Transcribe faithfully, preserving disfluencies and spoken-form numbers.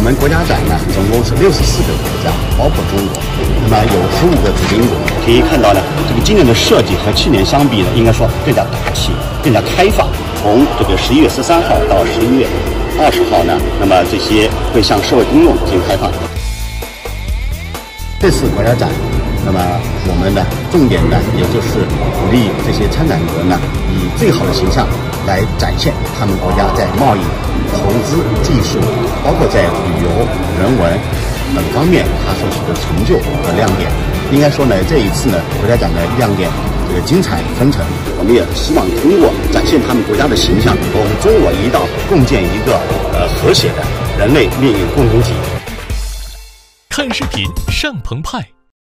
们国家展呢，总共是六十四个国家，包括中国。那么有十五个主宾国。可以看到呢，这个今年的设计和去年相比呢，应该说更加大气、更加开放。从这个十一月十三号到十一月二十号呢，那么这些会向社会公众进行开放。这次国家展，那么我们呢，重点呢，也就是鼓励这些参展国呢，以最好的形象来展现他们国家在贸易、投资、技术，包括在旅游、人文等方面它所取得成就和亮点。应该说呢，这一次呢，国家展的亮点这个精彩纷呈。我们也希望通过展现他们国家的形象，我们中我一道共建一个呃和谐的人类命运共同体。 看视频上澎湃。